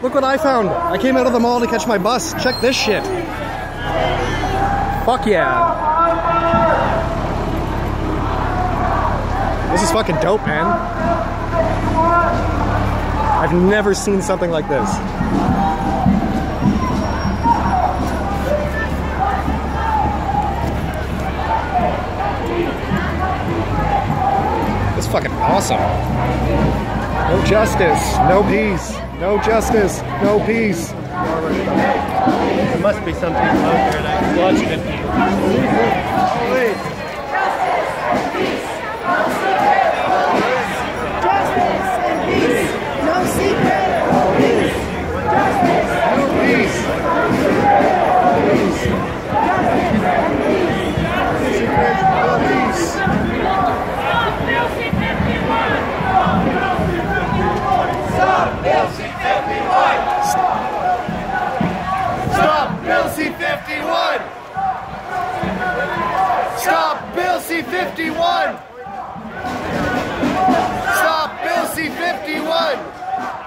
Look what I found. I came out of the mall to catch my bus. Check this shit. Fuck yeah. This is fucking dope, man. I've never seen something like this. It's fucking awesome. No justice, no peace. No justice, no peace. There must be something out there that can watch it. Justice and peace. No secret. Peace. Justice. No peace. Peace. Justice and peace. Secret, no peace. Stop Bill C51. Stop Bill C51! Stop Bill C51! Stop Bill C51!